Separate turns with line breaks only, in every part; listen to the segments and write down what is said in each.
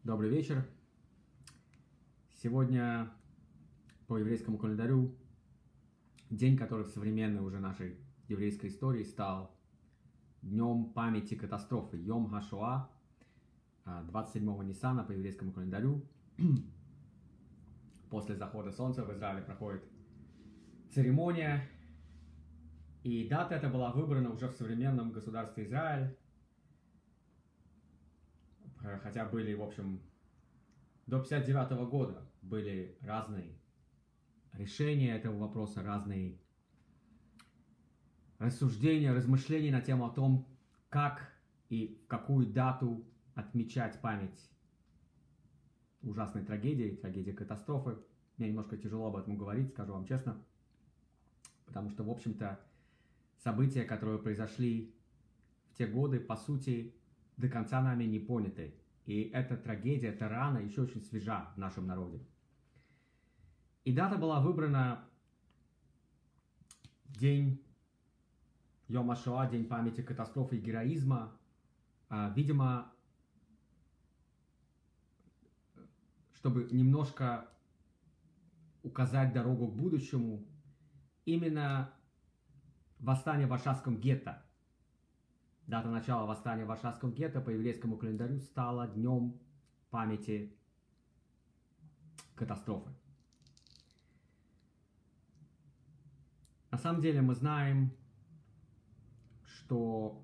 Добрый вечер. Сегодня по еврейскому календарю день, который в современной уже нашей еврейской истории стал днем памяти катастрофы, Йом ха-Шоа, 27-го Ниссана по еврейскому календарю. После захода солнца в Израиле проходит церемония, и дата эта была выбрана уже в современном государстве Израиль, хотя были, в общем, до 1959 года были разные решения этого вопроса, разные рассуждения, размышления на тему о том, как и в какую дату отмечать память ужасной трагедии катастрофы. Мне немножко тяжело об этом говорить, скажу вам честно, потому что, в общем-то, события, которые произошли в те годы, по сути, до конца нами не поняты. И эта трагедия, эта рана еще очень свежа в нашем народе. И дата была выбрана день Йом ха-Шоа, день памяти катастрофы и героизма, видимо, чтобы немножко указать дорогу к будущему, именно восстание в Варшавском гетто. Дата начала восстания в Варшавском гетто по еврейскому календарю стала днем памяти катастрофы. На самом деле мы знаем, что,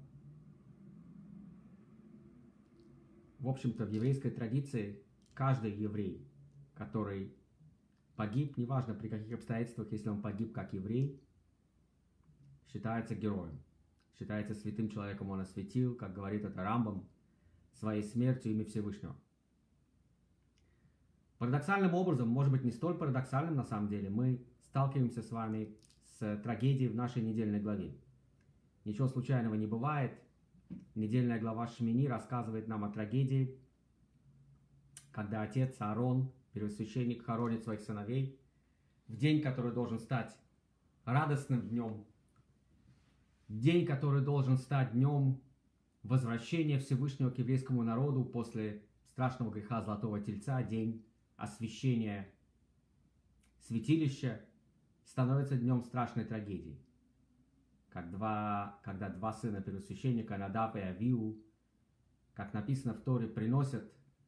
в общем-то, в еврейской традиции каждый еврей, который погиб, неважно при каких обстоятельствах, если он погиб как еврей, считается героем. Считается святым человеком, он осветил, как говорит это Рамбам, своей смертью имя Всевышнего. Парадоксальным образом, может быть не столь парадоксальным на самом деле, мы сталкиваемся с вами с трагедией в нашей недельной главе. Ничего случайного не бывает. Недельная глава Шмини рассказывает нам о трагедии, когда отец Аарон, первосвященник, хоронит своих сыновей в день, который должен стать радостным днем, день, который должен стать днем возвращения Всевышнего к еврейскому народу после страшного греха Золотого Тельца, день освящения святилища, становится днем страшной трагедии. Когда два сына первосвященника, Надав и Авиу, как написано в Торе, приносят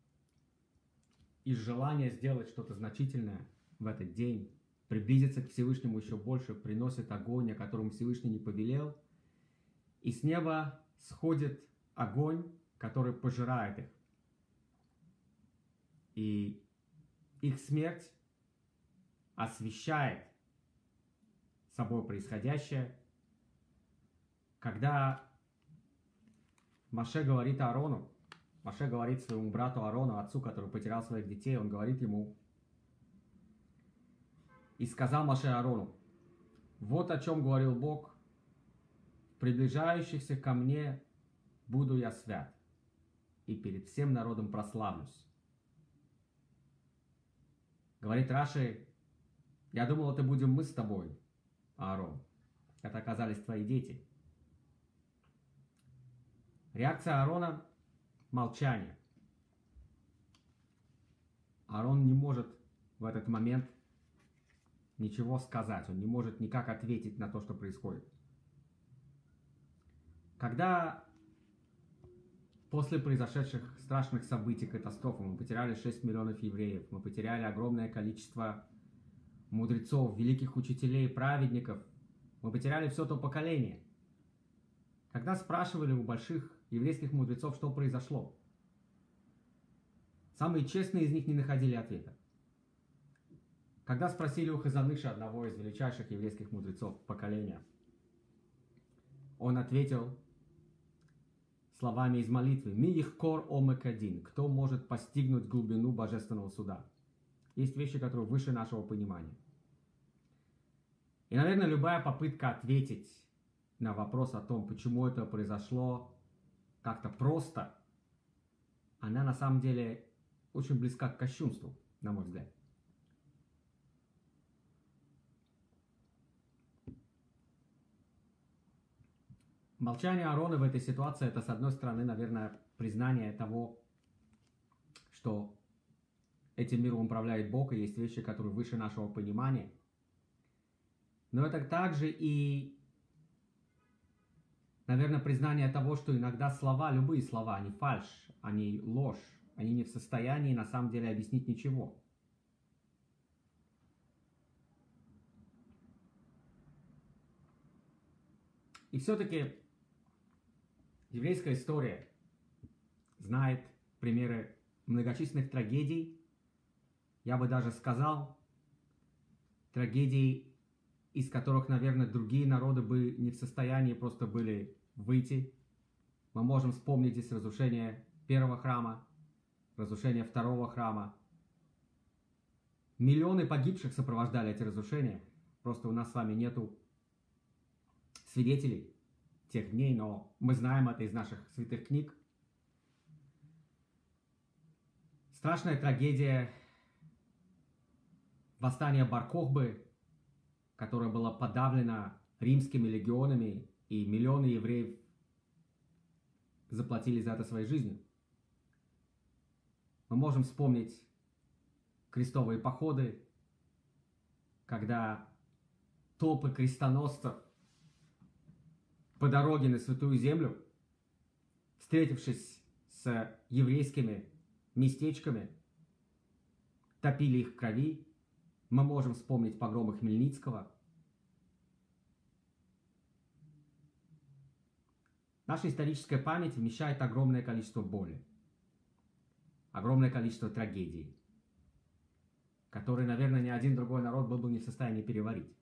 из желания сделать что-то значительное в этот день, приблизиться к Всевышнему еще больше, приносят огонь, о котором Всевышний не повелел, и с неба сходит огонь, который пожирает их. И их смерть освещает собой происходящее. Когда Моше говорит Аарону, Моше говорит своему брату Аарону, отцу, который потерял своих детей, он говорит ему: «И сказал Моше Аарону: вот о чем говорил Бог, приближающихся ко мне буду я свят, и перед всем народом прославлюсь». Говорит Раши: я думал, это будем мы с тобой, Аарон. Это оказались твои дети. Реакция Аарона – молчание. Аарон не может в этот момент ничего сказать, он не может никак ответить на то, что происходит. Когда после произошедших страшных событий, катастрофы, мы потеряли 6 миллионов евреев, мы потеряли огромное количество мудрецов, великих учителей, праведников, мы потеряли все то поколение. Когда спрашивали у больших еврейских мудрецов, что произошло, самые честные из них не находили ответа. Когда спросили у Хазаныша, одного из величайших еврейских мудрецов поколения, он ответил словами из молитвы: «Ми ихкор омек один», кто может постигнуть глубину божественного суда. Есть вещи, которые выше нашего понимания. И, наверное, любая попытка ответить на вопрос о том, почему это произошло как-то просто, она на самом деле очень близка к кощунству, на мой взгляд. Молчание Аарона в этой ситуации — это, с одной стороны, наверное, признание того, что этим миром управляет Бог, и есть вещи, которые выше нашего понимания. Но это также и, наверное, признание того, что иногда слова, любые слова, они фальшь, они ложь, они не в состоянии на самом деле объяснить ничего. И все-таки еврейская история знает примеры многочисленных трагедий, я бы даже сказал, трагедий, из которых, наверное, другие народы бы не в состоянии просто были выйти. Мы можем вспомнить здесь разрушение первого храма, разрушение второго храма. Миллионы погибших сопровождали эти разрушения. Просто у нас с вами нету свидетелей тех дней, но мы знаем это из наших святых книг. Страшная трагедия восстания Бар-Кохбы, которое было подавлено римскими легионами, и миллионы евреев заплатили за это своей жизнью. Мы можем вспомнить крестовые походы, когда толпы крестоносцев по дороге на Святую Землю, встретившись с еврейскими местечками, топили их в крови. Мы можем вспомнить погромы Хмельницкого. Наша историческая память вмещает огромное количество боли, огромное количество трагедий, которые, наверное, ни один другой народ был бы не в состоянии переварить.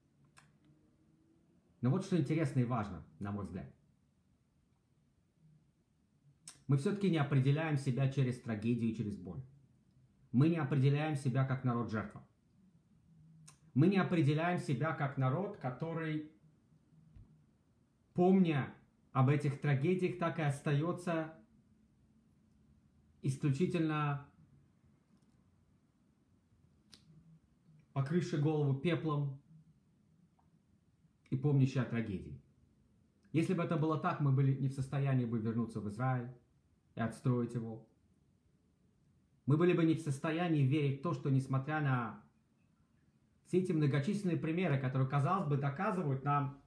Но вот что интересно и важно, на мой взгляд. Мы все-таки не определяем себя через трагедию и через боль. Мы не определяем себя как народ-жертва. Мы не определяем себя как народ, который, помня об этих трагедиях, так и остается исключительно покрывший голову пеплом и помнящий о трагедии. Если бы это было так, мы были не в состоянии бы вернуться в Израиль и отстроить его. Мы были бы не в состоянии верить в то, что несмотря на все эти многочисленные примеры, которые, казалось бы, доказывают нам,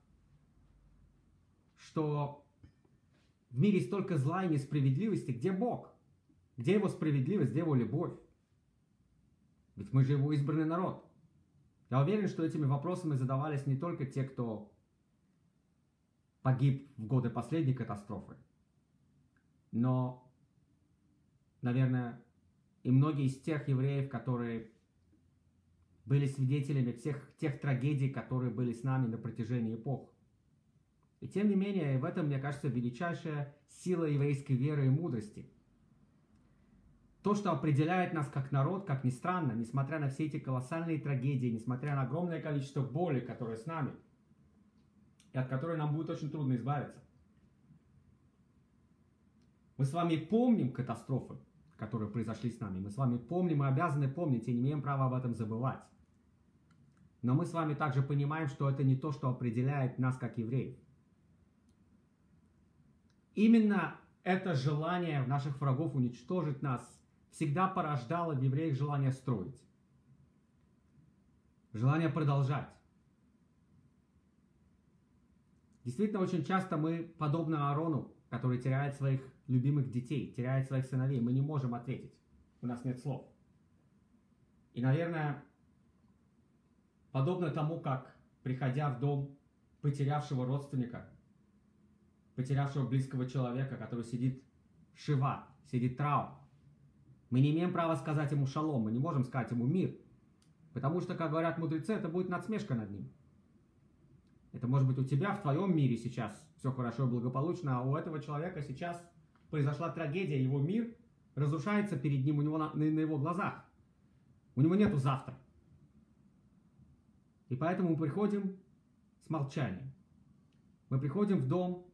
что в мире столько зла и несправедливости, где Бог? Где Его справедливость, где Его любовь? Ведь мы же Его избранный народ. Я уверен, что этими вопросами задавались не только те, кто погиб в годы последней катастрофы, но, наверное, и многие из тех евреев, которые были свидетелями всех тех трагедий, которые были с нами на протяжении эпох. И тем не менее, в этом, мне кажется, величайшая сила еврейской веры и мудрости. То, что определяет нас как народ, как ни странно, несмотря на все эти колоссальные трагедии, несмотря на огромное количество боли, которое с нами, и от которой нам будет очень трудно избавиться. Мы с вами помним катастрофы, которые произошли с нами. Мы с вами помним и обязаны помнить, и не имеем права об этом забывать. Но мы с вами также понимаем, что это не то, что определяет нас как евреев. Именно это желание наших врагов уничтожить нас всегда порождало в евреях желание строить, желание продолжать. Действительно, очень часто мы, подобно Аарону, который теряет своих любимых детей, теряет своих сыновей, мы не можем ответить. У нас нет слов. И, наверное, подобно тому, как, приходя в дом потерявшего родственника, потерявшего близкого человека, который сидит шива, сидит траур, мы не имеем права сказать ему шалом, мы не можем сказать ему мир, потому что, как говорят мудрецы, это будет надсмешка над ним. Это может быть у тебя, в твоем мире сейчас все хорошо и благополучно, а у этого человека сейчас произошла трагедия, его мир разрушается перед ним, у него на его глазах. У него нету завтра. И поэтому мы приходим с молчанием. Мы приходим в дом,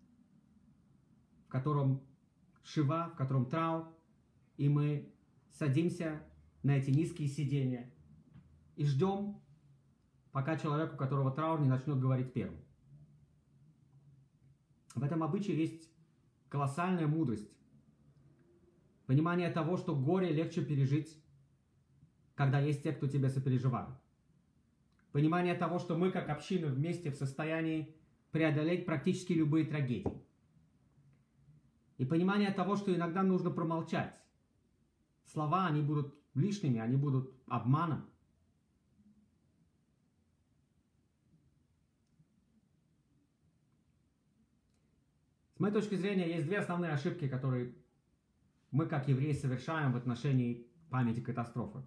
в котором шива, в котором траур, и мы садимся на эти низкие сиденья и ждем, пока человек, у которого траур, не начнет говорить первым. В этом обычае есть колоссальная мудрость. Понимание того, что горе легче пережить, когда есть те, кто тебя сопереживают. Понимание того, что мы как община вместе в состоянии преодолеть практически любые трагедии. И понимание того, что иногда нужно промолчать. Слова, они будут лишними, они будут обманом. С моей точки зрения, есть две основные ошибки, которые мы, как евреи, совершаем в отношении памяти катастрофы.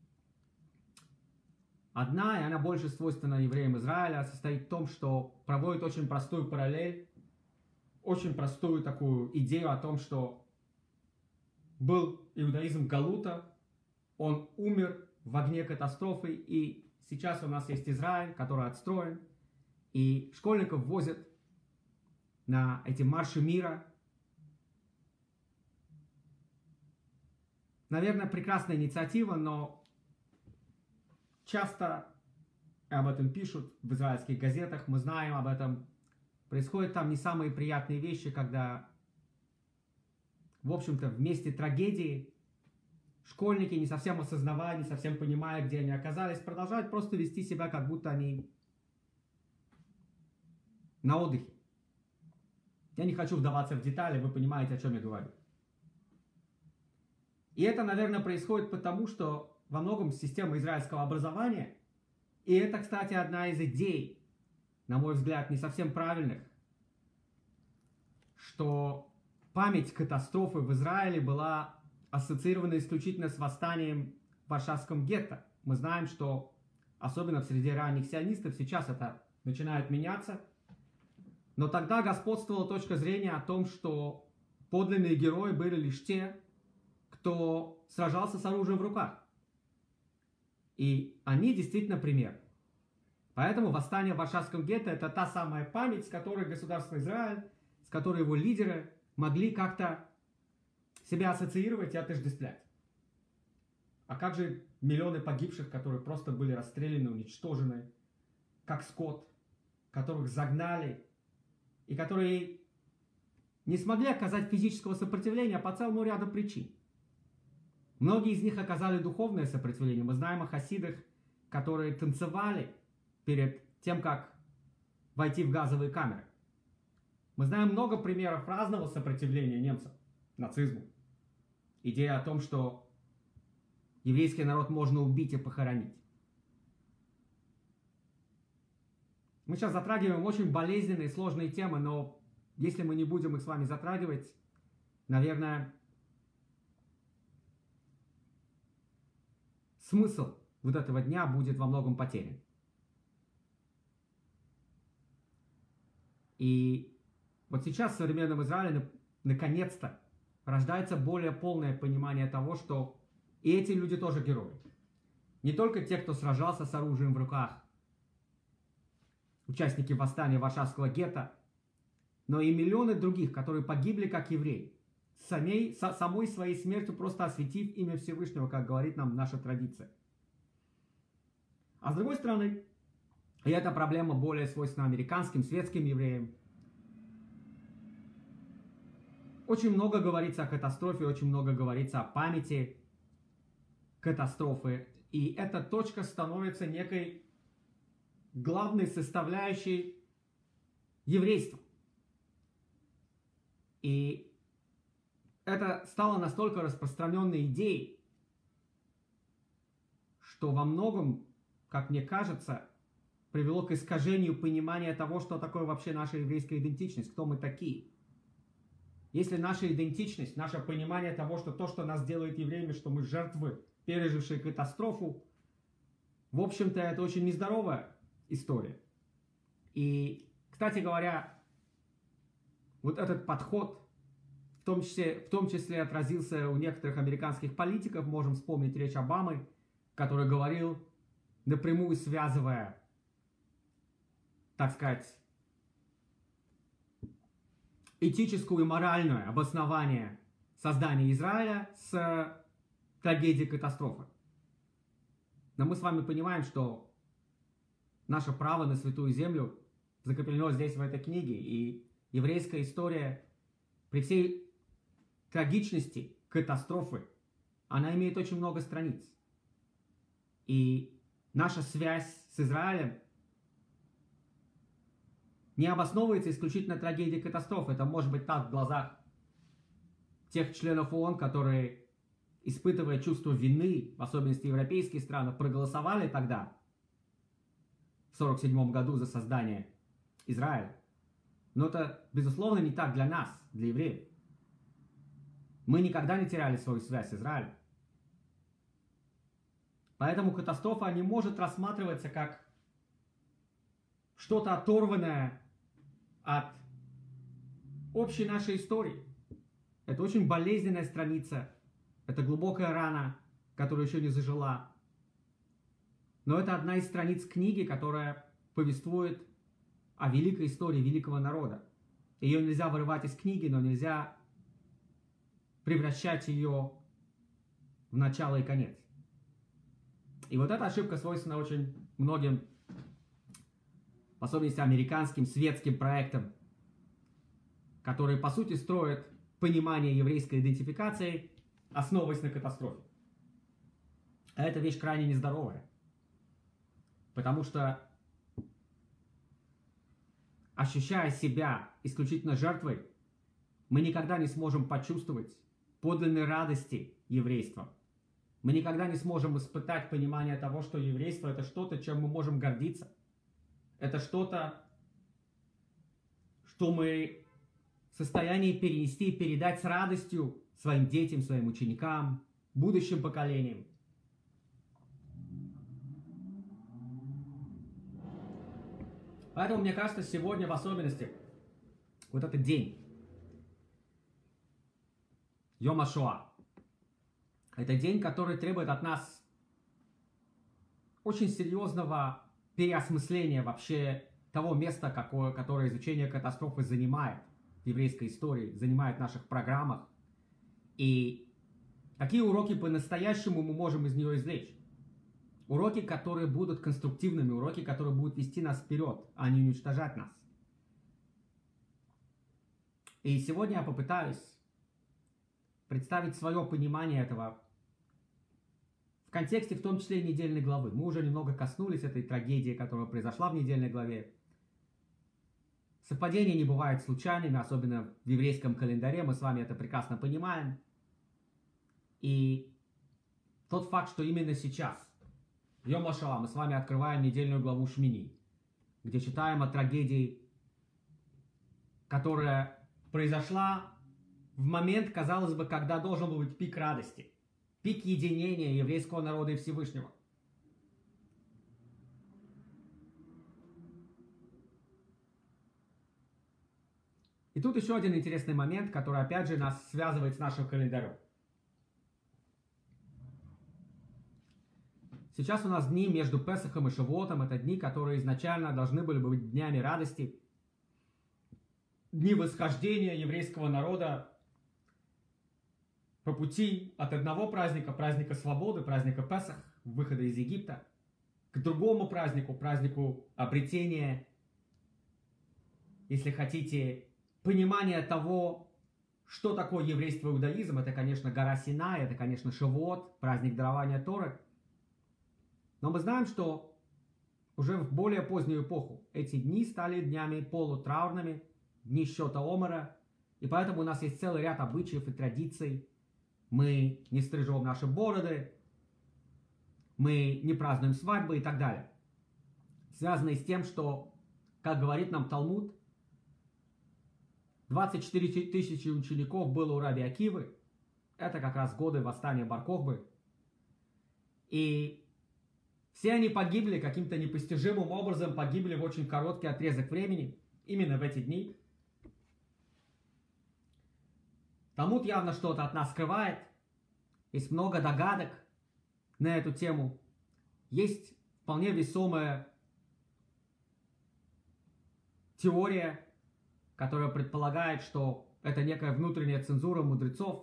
Одна, и она больше свойственна евреям Израиля, состоит в том, что проводит очень простую параллель, очень простую такую идею о том, что был иудаизм Галута, он умер в огне катастрофы, и сейчас у нас есть Израиль, который отстроен, и школьников возят на эти марши мира. Наверное, прекрасная инициатива, но часто об этом пишут в израильских газетах, мы знаем об этом. Происходят там не самые приятные вещи, когда, в общем-то, вместе трагедии школьники, не совсем осознавая, не совсем понимая, где они оказались, продолжают просто вести себя, как будто они на отдыхе. Я не хочу вдаваться в детали, вы понимаете, о чем я говорю. И это, наверное, происходит потому, что во многом система израильского образования, и это, кстати, одна из идей, на мой взгляд, не совсем правильных, что память катастрофы в Израиле была ассоциирована исключительно с восстанием в Варшавском гетто. Мы знаем, что особенно в среде ранних сионистов сейчас это начинает меняться. Но тогда господствовала точка зрения о том, что подлинные герои были лишь те, кто сражался с оружием в руках. И они действительно пример. Поэтому восстание в Варшавском гетто – это та самая память, с которой государство Израиль, с которой его лидеры могли как-то себя ассоциировать и отождествлять. А как же миллионы погибших, которые просто были расстреляны, уничтожены, как скот, которых загнали, и которые не смогли оказать физического сопротивления по целому ряду причин. Многие из них оказали духовное сопротивление. Мы знаем о хасидах, которые танцевали перед тем, как войти в газовые камеры. Мы знаем много примеров разного сопротивления немцев нацизму. Идея о том, что еврейский народ можно убить и похоронить. Мы сейчас затрагиваем очень болезненные и сложные темы, но если мы не будем их с вами затрагивать, наверное, смысл вот этого дня будет во многом потерян. И вот сейчас в современном Израиле наконец-то рождается более полное понимание того, что и эти люди тоже герои. Не только те, кто сражался с оружием в руках, участники восстания Варшавского гетто, но и миллионы других, которые погибли как евреи, самой своей смертью просто осветив имя Всевышнего, как говорит нам наша традиция. А с другой стороны, и эта проблема более свойственна американским, светским евреям, очень много говорится о катастрофе, очень много говорится о памяти катастрофы, и эта точка становится некой главной составляющей еврейства. И это стало настолько распространенной идеей, что во многом, как мне кажется, привело к искажению понимания того, что такое вообще наша еврейская идентичность, кто мы такие. Если наша идентичность, наше понимание того, что то, что нас делает евреями, что мы жертвы, пережившие катастрофу, в общем-то, это очень нездоровая история. И, кстати говоря, вот этот подход в том числе отразился у некоторых американских политиков. Можем вспомнить речь Обамы, который говорил, напрямую связывая, так сказать, этическое и моральное обоснование создания Израиля с трагедией катастрофы. Но мы с вами понимаем, что наше право на святую землю закреплено здесь, в этой книге. И еврейская история при всей трагичности катастрофы, она имеет очень много страниц. И наша связь с Израилем не обосновывается исключительно трагедией катастрофы. Это может быть так в глазах тех членов ООН, которые, испытывая чувство вины, в особенности европейские страны, проголосовали тогда, в 1947 году, за создание Израиля. Но это, безусловно, не так для нас, для евреев. Мы никогда не теряли свою связь с Израилем. Поэтому катастрофа не может рассматриваться как что-то оторванное от общей нашей истории. Это очень болезненная страница, это глубокая рана, которая еще не зажила. Но это одна из страниц книги, которая повествует о великой истории великого народа. Ее нельзя вырывать из книги, но нельзя превращать ее в начало и конец. И вот эта ошибка свойственна очень многим, в особенности американским светским проектам, которые по сути строят понимание еврейской идентификации, основываясь на катастрофе. А эта вещь крайне нездоровая. Потому что, ощущая себя исключительно жертвой, мы никогда не сможем почувствовать подлинной радости еврейства. Мы никогда не сможем испытать понимание того, что еврейство — это что-то, чем мы можем гордиться. Это что-то, что мы в состоянии перенести и передать с радостью своим детям, своим ученикам, будущим поколениям. Поэтому, мне кажется, сегодня в особенности вот этот день, Йом ха-Шоа, это день, который требует от нас очень серьезного переосмысления вообще того места, которое изучение катастрофы занимает в еврейской истории, занимает в наших программах. И какие уроки по-настоящему мы можем из нее извлечь? Уроки, которые будут конструктивными, уроки, которые будут вести нас вперед, а не уничтожать нас. И сегодня я попытаюсь представить свое понимание этого в контексте, в том числе, и недельной главы. Мы уже немного коснулись этой трагедии, которая произошла в недельной главе. Совпадения не бывают случайными, особенно в еврейском календаре, мы с вами это прекрасно понимаем. И тот факт, что именно сейчас, в Йом ха-Шоа, мы с вами открываем недельную главу Шмини, где читаем о трагедии, которая произошла в момент, казалось бы, когда должен был быть пик радости, пик единения еврейского народа и Всевышнего. И тут еще один интересный момент, который опять же нас связывает с нашим календарем. Сейчас у нас дни между Песахом и Шавуотом. Это дни, которые изначально должны были быть днями радости, дни восхождения еврейского народа по пути от одного праздника, праздника свободы, праздника Песах, выхода из Египта, к другому празднику, празднику обретения, если хотите, понимания того, что такое еврейство и иудаизм. Это, конечно, гора Синай, это, конечно, Шавуот, праздник дарования Торы. Но мы знаем, что уже в более позднюю эпоху эти дни стали днями полутраурными, дни счета Омера, и поэтому у нас есть целый ряд обычаев и традиций. Мы не стрижем наши бороды, мы не празднуем свадьбы и так далее. Связанные с тем, что, как говорит нам Талмуд, 24 тысячи учеников было у Раби Акивы. Это как раз годы восстания Бар-Кохбы. И все они погибли каким-то непостижимым образом, погибли в очень короткий отрезок времени, именно в эти дни. Талмуд явно что-то от нас скрывает. Есть много догадок на эту тему. Есть вполне весомая теория, которая предполагает, что это некая внутренняя цензура мудрецов,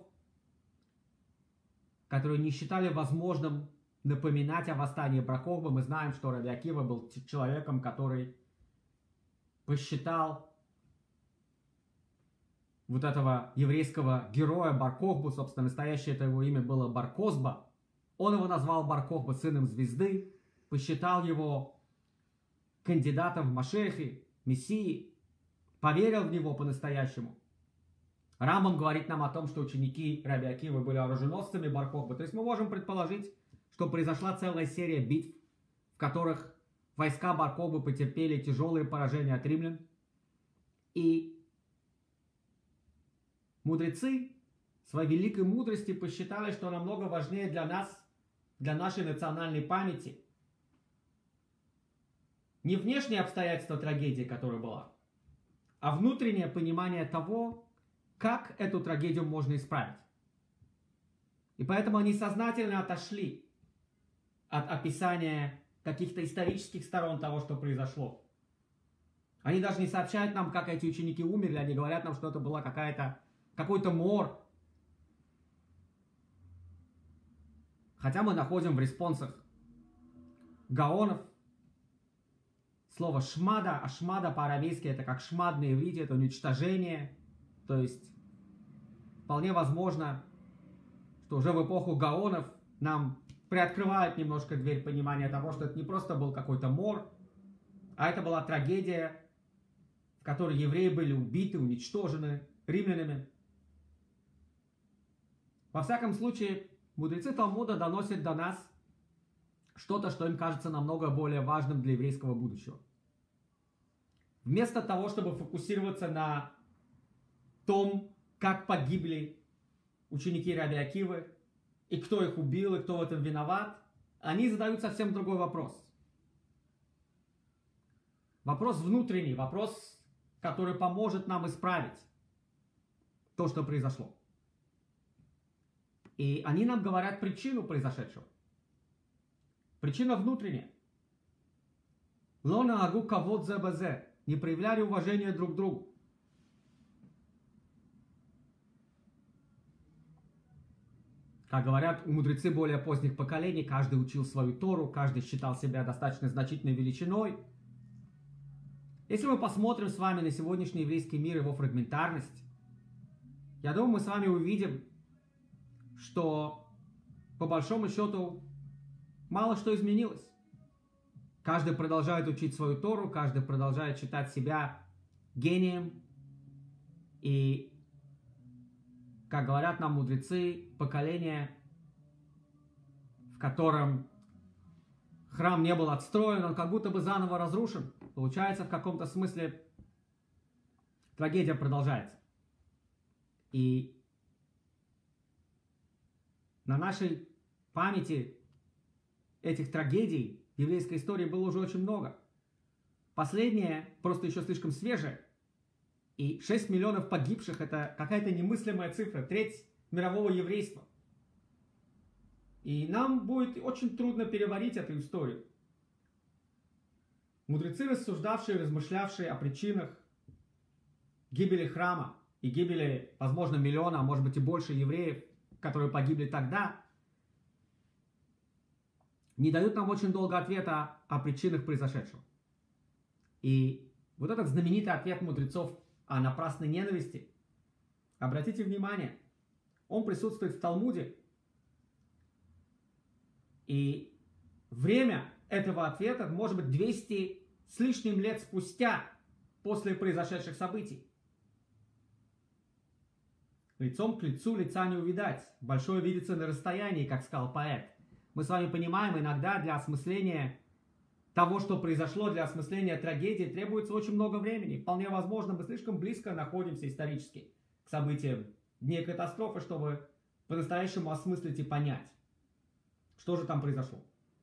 которые не считали возможным напоминать о восстании Бар-Кохбы. Мы знаем, что Раби Акива был человеком, который посчитал вот этого еврейского героя Бар-Кохбу, собственно, настоящее это его имя было Бар-Козба. Он его назвал Бар-Кохба сыном звезды, посчитал его кандидатом в Машехи, Мессии, поверил в него по-настоящему. Рамбам говорит нам о том, что ученики Раби Акивы были оруженосцами Бар-Кохбы. То есть мы можем предположить, что произошла целая серия битв, в которых войска Бар-Кохбы потерпели тяжелые поражения от римлян. И мудрецы своей великой мудрости посчитали, что намного важнее для нас, для нашей национальной памяти, не внешние обстоятельства трагедии, которая была, а внутреннее понимание того, как эту трагедию можно исправить. И поэтому они сознательно отошли от описания каких-то исторических сторон того, что произошло. Они даже не сообщают нам, как эти ученики умерли, они говорят нам, что это была какой-то мор. Хотя мы находим в респонсах гаонов слово шмада, а шмада по-арамейски это как шмад на иврите, это уничтожение. То есть вполне возможно, что уже в эпоху гаонов нам приоткрывают немножко дверь понимания того, что это не просто был какой-то мор, а это была трагедия, в которой евреи были убиты, уничтожены римлянами. Во всяком случае, мудрецы Талмуда доносят до нас что-то, что им кажется намного более важным для еврейского будущего. Вместо того, чтобы фокусироваться на том, как погибли ученики Раби Акивы, и кто их убил, и кто в этом виноват, они задают совсем другой вопрос. Вопрос внутренний, вопрос, который поможет нам исправить то, что произошло. И они нам говорят причину произошедшего. Причина внутренняя. Лона агу кавод зе базе. Не проявляли уважения друг к другу. Как говорят мудрецы более поздних поколений, каждый учил свою Тору, каждый считал себя достаточно значительной величиной. Если мы посмотрим с вами на сегодняшний еврейский мир, его фрагментарность, я думаю, мы с вами увидим, что по большому счету мало что изменилось. Каждый продолжает учить свою Тору, каждый продолжает считать себя гением. И, как говорят нам мудрецы, поколение, в котором храм не был отстроен, он как будто бы заново разрушен. Получается, в каком-то смысле трагедия продолжается. И на нашей памяти этих трагедий в еврейской истории было уже очень много. Последнее просто еще слишком свежее. И 6 миллионов погибших – это какая-то немыслимая цифра, треть мирового еврейства. И нам будет очень трудно переварить эту историю. Мудрецы, рассуждавшие, размышлявшие о причинах гибели храма и гибели, возможно, миллиона, а может быть и больше евреев, которые погибли тогда, не дают нам очень долго ответа о причинах произошедшего. И вот этот знаменитый ответ мудрецов о напрасной ненависти, обратите внимание, он присутствует в Талмуде. И время этого ответа может быть 200 с лишним лет спустя после произошедших событий. Лицом к лицу лица не увидать, большое видится на расстоянии, как сказал поэт. Мы с вами понимаем, иногда для осмысления того, что произошло, для осмысления трагедии требуется очень много времени. Вполне возможно, мы слишком близко находимся исторически к событиям дней катастрофы, чтобы по-настоящему осмыслить и понять, что же там произошло.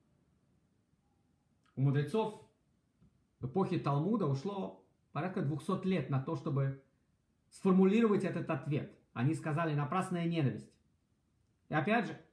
У мудрецов в эпохе Талмуда ушло порядка 200 лет на то, чтобы сформулировать этот ответ. Они сказали «напрасная ненависть». И опять же,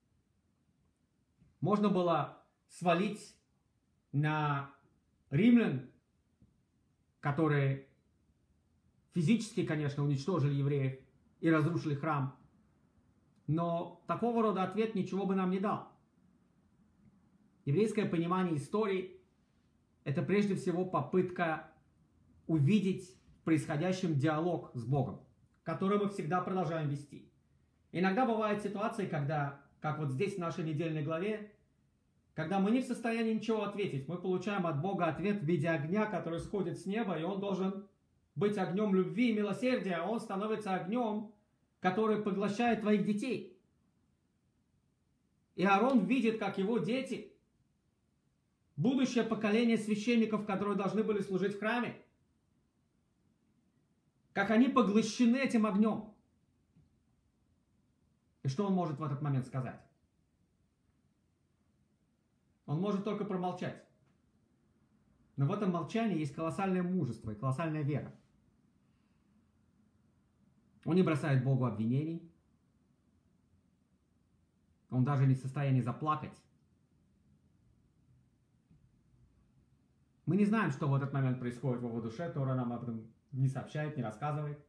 можно было свалить на римлян, которые физически, конечно, уничтожили евреев и разрушили храм. Но такого рода ответ ничего бы нам не дал. Еврейское понимание истории – это прежде всего попытка увидеть в происходящем диалог с Богом. который мы всегда продолжаем вести. Иногда бывают ситуации, когда, как вот здесь в нашей недельной главе, когда мы не в состоянии ничего ответить, мы получаем от Бога ответ в виде огня, который сходит с неба, и он должен быть огнем любви и милосердия, а он становится огнем, который поглощает твоих детей. И Аарон видит, как его дети, будущее поколение священников, которые должны были служить в храме, как они поглощены этим огнем. И что он может в этот момент сказать? Он может только промолчать. Но в этом молчании есть колоссальное мужество и колоссальная вера. Он не бросает Богу обвинений. Он даже не в состоянии заплакать. Мы не знаем, что в этот момент происходит в его душе. Тора нам об этом не сообщает, не рассказывает.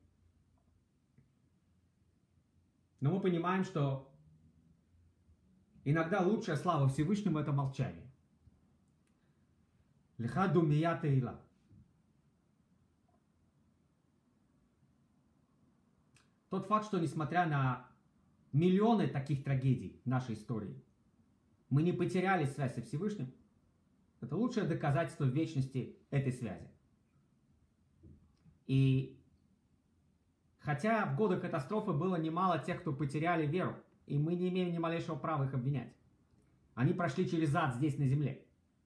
Но мы понимаем, что иногда лучшая слава Всевышнему — это молчание. Лиха думия тейла. Тот факт, что несмотря на миллионы таких трагедий в нашей истории, мы не потеряли связь со Всевышним, это лучшее доказательство вечности этой связи. И хотя в годы катастрофы было немало тех, кто потеряли веру, и мы не имеем ни малейшего права их обвинять. Они прошли через ад здесь на земле.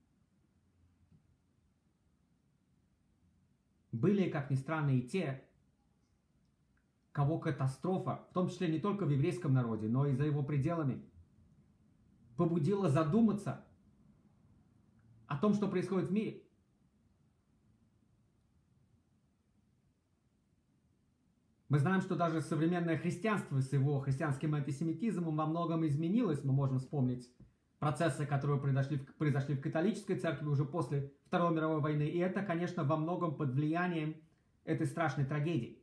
Были, как ни странно, и те, кого катастрофа, в том числе не только в еврейском народе, но и за его пределами, побудила задуматься о том, что происходит в мире. Мы знаем, что даже современное христианство с его христианским антисемитизмом во многом изменилось. Мы можем вспомнить процессы, которые произошли в католической церкви уже после Второй мировой войны. И это, конечно, во многом под влиянием этой страшной трагедии.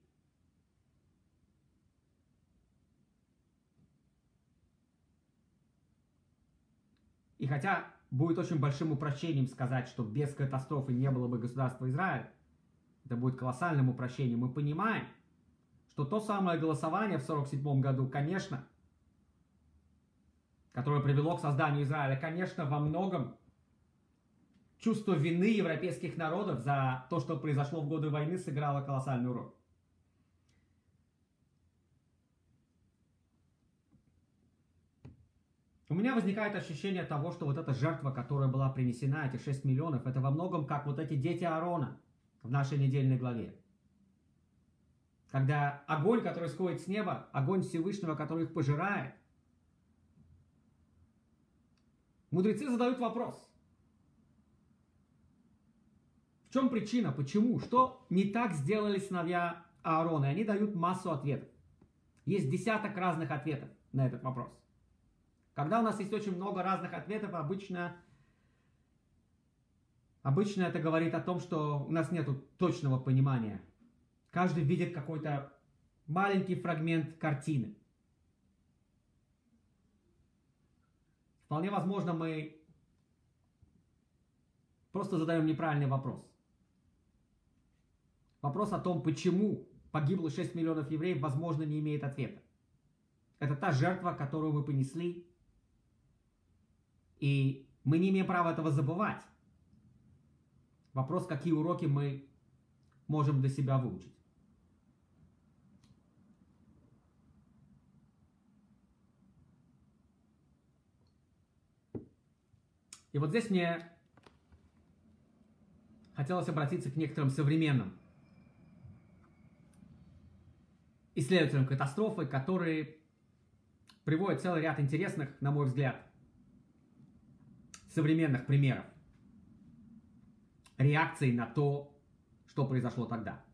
И хотя будет очень большим упрощением сказать, что без катастрофы не было бы государства Израиль, это будет колоссальным упрощением, мы понимаем, что то самое голосование в 1947 году, конечно, которое привело к созданию Израиля, конечно, во многом чувство вины европейских народов за то, что произошло в годы войны, сыграло колоссальную роль. У меня возникает ощущение того, что вот эта жертва, которая была принесена, эти 6 миллионов, это во многом как вот эти дети Аарона в нашей недельной главе. Когда огонь, который сходит с неба, огонь Всевышнего, который их пожирает, мудрецы задают вопрос. В чем причина? Почему? Что не так сделали сыновья Аарона? И они дают массу ответов. Есть десяток разных ответов на этот вопрос. Когда у нас есть очень много разных ответов, обычно это говорит о том, что у нас нет точного понимания. Каждый видит какой-то маленький фрагмент картины. Вполне возможно, мы просто задаем неправильный вопрос. Вопрос о том, почему погибло 6 миллионов евреев, возможно, не имеет ответа. Это та жертва, которую мы понесли. И мы не имеем права этого забывать. Вопрос, какие уроки мы можем для себя выучить. И вот здесь мне хотелось обратиться к некоторым современным исследователям катастрофы, которые приводят целый ряд интересных, на мой взгляд, современных примеров реакции на то, что произошло тогда.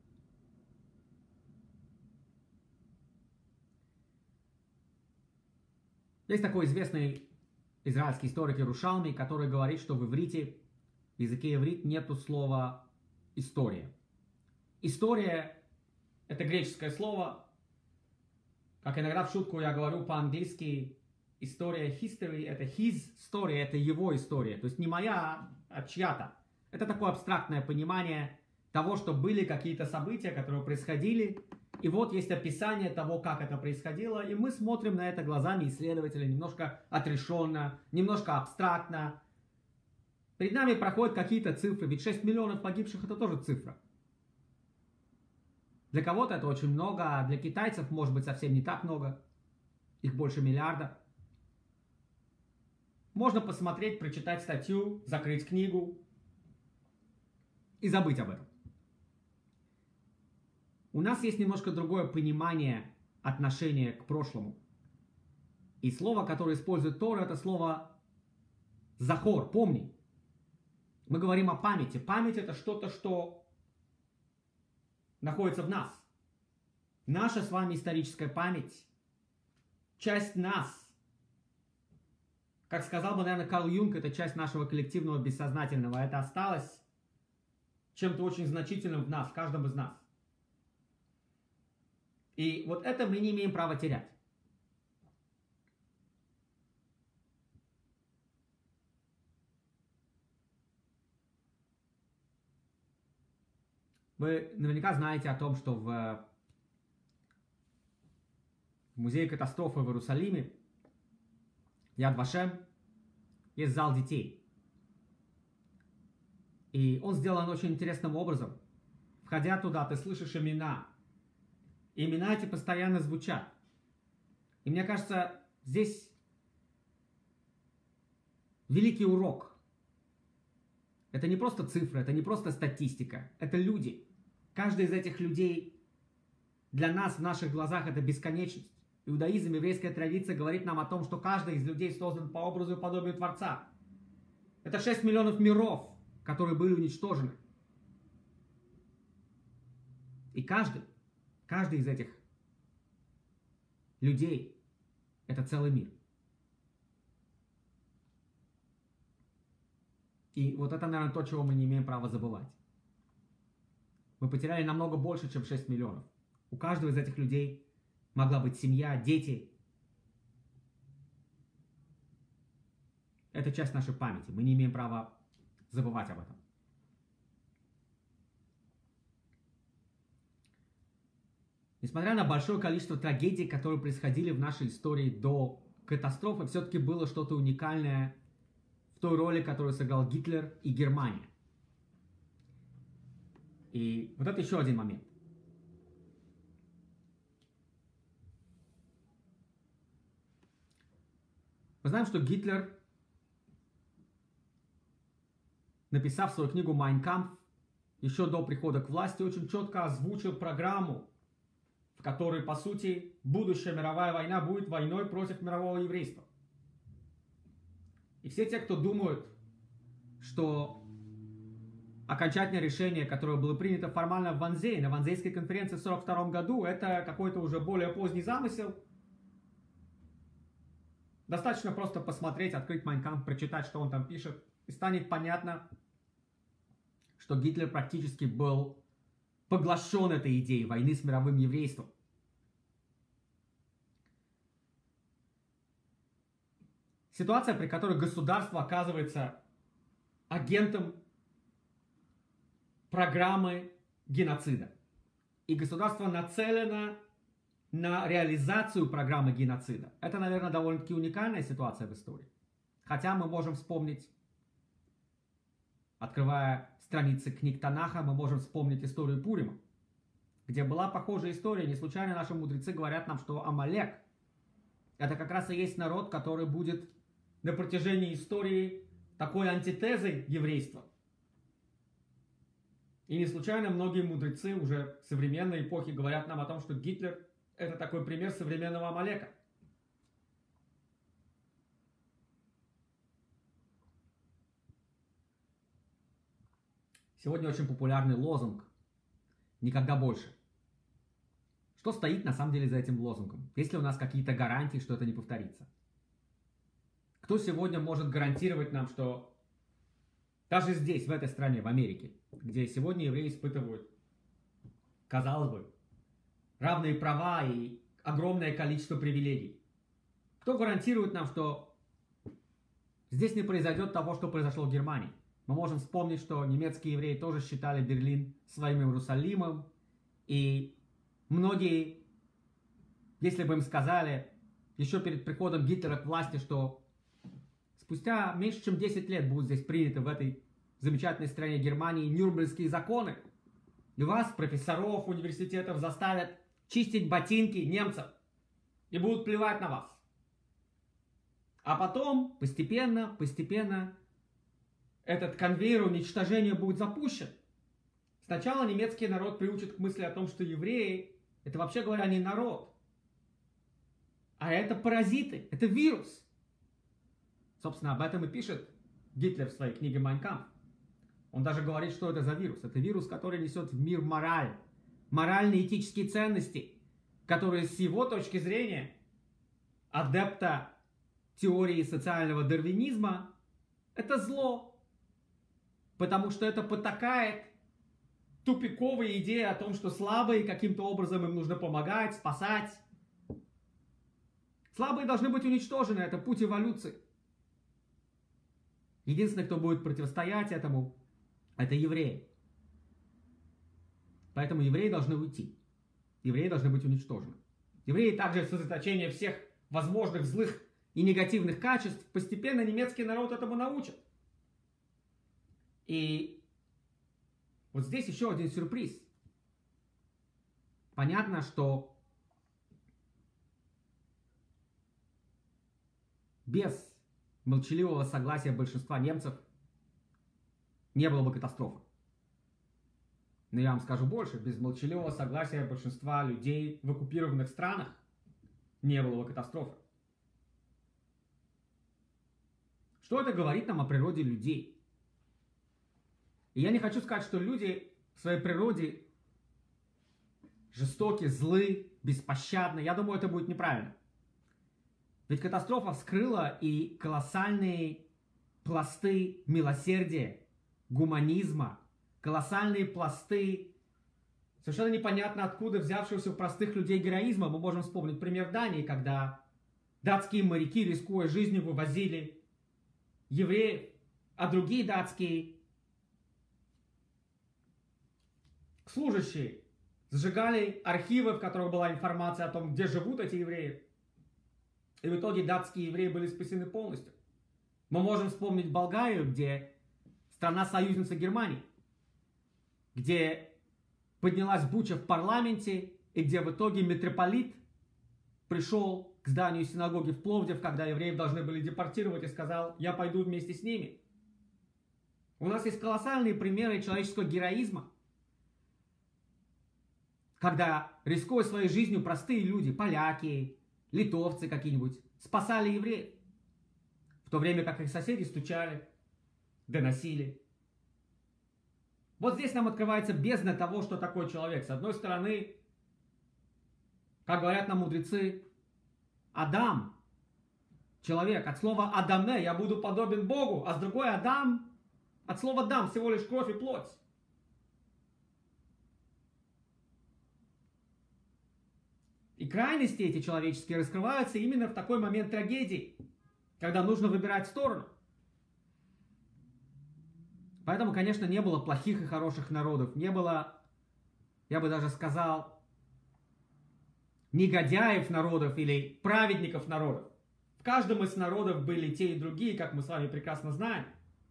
Есть такой известный израильский историк Ярушалми, который говорит, что в иврите, в языке иврит нету слова «история». История – это греческое слово. Как иногда в шутку я говорю по-английски, история history – это his story, это его история. То есть не моя, а чья-то. Это такое абстрактное понимание того, что были какие-то события, которые происходили, и вот есть описание того, как это происходило, и мы смотрим на это глазами исследователя немножко отрешенно, немножко абстрактно. Перед нами проходят какие-то цифры, ведь 6 миллионов погибших это тоже цифра. Для кого-то это очень много, а для китайцев может быть совсем не так много, их больше миллиарда. Можно посмотреть, прочитать статью, закрыть книгу и забыть об этом. У нас есть немножко другое понимание отношения к прошлому. И слово, которое использует Тора, это слово «захор», «помни». Мы говорим о памяти. Память это что-то, что находится в нас. Наша с вами историческая память, часть нас. Как сказал бы, наверное, Карл Юнг, это часть нашего коллективного бессознательного. Это осталось чем-то очень значительным в нас, в каждом из нас. И вот это мы не имеем права терять. Вы наверняка знаете о том, что в музее катастрофы в Иерусалиме, Яд Вашем, есть зал детей. И он сделан очень интересным образом. Входя туда, ты слышишь имена. И имена эти постоянно звучат. И мне кажется, здесь великий урок. Это не просто цифры, это не просто статистика. Это люди. Каждый из этих людей для нас, в наших глазах, это бесконечность. Иудаизм, еврейская традиция говорит нам о том, что каждый из людей создан по образу и подобию Творца. Это 6 миллионов миров, которые были уничтожены. И каждый из этих людей – это целый мир. И вот это, наверное, то, чего мы не имеем права забывать. Мы потеряли намного больше, чем 6 миллионов. У каждого из этих людей могла быть семья, дети. Это часть нашей памяти. Мы не имеем права забывать об этом. Несмотря на большое количество трагедий, которые происходили в нашей истории до катастрофы, все-таки было что-то уникальное в той роли, которую сыграл Гитлер и Германия. И вот это еще один момент. Мы знаем, что Гитлер, написав свою книгу «Майн кампф», еще до прихода к власти, очень четко озвучил программу, в которой, по сути, будущая мировая война будет войной против мирового еврейства. И все те, кто думают, что окончательное решение, которое было принято формально в Ванзее, на Ванзейской конференции в 1942 году, это какой-то уже более поздний замысел. Достаточно просто посмотреть, открыть Майн кампф, прочитать, что он там пишет, и станет понятно, что Гитлер практически был поглощен этой идеей войны с мировым еврейством. Ситуация, при которой государство оказывается агентом программы геноцида. И государство нацелено на реализацию программы геноцида. Это, наверное, довольно-таки уникальная ситуация в истории. Хотя мы можем вспомнить, открывая страницы книг Танаха, мы можем вспомнить историю Пурима, где была похожая история. Не случайно наши мудрецы говорят нам, что Амалек – это как раз и есть народ, который будет на протяжении истории такой антитезой еврейства. И не случайно многие мудрецы уже в современной эпохе говорят нам о том, что Гитлер – это такой пример современного Амалека. Сегодня очень популярный лозунг «Никогда больше». Что стоит на самом деле за этим лозунгом? Есть ли у нас какие-то гарантии, что это не повторится? Кто сегодня может гарантировать нам, что даже здесь, в этой стране, в Америке, где сегодня евреи испытывают, казалось бы, равные права и огромное количество привилегий, кто гарантирует нам, что здесь не произойдет того, что произошло в Германии? Мы можем вспомнить, что немецкие евреи тоже считали Берлин своим Иерусалимом. И многие, если бы им сказали еще перед приходом Гитлера к власти, что спустя меньше чем 10 лет будут здесь приняты в этой замечательной стране Германии Нюрнбергские законы, и вас, профессоров университетов, заставят чистить ботинки немцев и будут плевать на вас. А потом, постепенно, этот конвейер уничтожения будет запущен. Сначала немецкий народ приучит к мысли о том, что евреи — это, вообще говоря, не народ, а это паразиты, это вирус. Собственно, об этом и пишет Гитлер в своей книге «Майн кампф». Он даже говорит, что это за вирус. Это вирус, который несет в мир мораль, моральные этические ценности, которые с его точки зрения, адепта теории социального дарвинизма, это зло. Потому что это потакает тупиковые идеи о том, что слабые каким-то образом им нужно помогать, спасать. Слабые должны быть уничтожены. Это путь эволюции. Единственный, кто будет противостоять этому, это евреи. Поэтому евреи должны уйти. Евреи должны быть уничтожены. Евреи также сосредоточение всех возможных злых и негативных качеств. Постепенно немецкий народ этому научит. И вот здесь еще один сюрприз. Понятно, что без молчаливого согласия большинства немцев не было бы катастрофы. Но я вам скажу больше, без молчаливого согласия большинства людей в оккупированных странах не было бы катастрофы. Что это говорит нам о природе людей? И я не хочу сказать, что люди в своей природе жестоки, злы, беспощадны. Я думаю, это будет неправильно. Ведь катастрофа вскрыла и колоссальные пласты милосердия, гуманизма, колоссальные пласты совершенно непонятно откуда взявшегося у простых людей героизма. Мы можем вспомнить пример Дании, когда датские моряки, рискуя жизнью, вывозили евреев, а другие датские служащие сжигали архивы, в которых была информация о том, где живут эти евреи. И в итоге датские евреи были спасены полностью. Мы можем вспомнить Болгарию, где страна-союзница Германии, где поднялась буча в парламенте, и где в итоге митрополит пришел к зданию синагоги в Пловдив, когда евреев должны были депортировать, и сказал: я пойду вместе с ними. У нас есть колоссальные примеры человеческого героизма, когда, рискуя своей жизнью, простые люди, поляки, литовцы какие-нибудь, спасали евреев, в то время как их соседи стучали, доносили. Вот здесь нам открывается бездна того, что такое человек. С одной стороны, как говорят нам мудрецы, Адам, человек, от слова «адаме» я буду подобен Богу, а с другой Адам, от слова «дам» всего лишь кровь и плоть. И крайности эти человеческие раскрываются именно в такой момент трагедии, когда нужно выбирать сторону. Поэтому, конечно, не было плохих и хороших народов. Не было, я бы даже сказал, негодяев народов или праведников народов. В каждом из народов были те и другие, как мы с вами прекрасно знаем.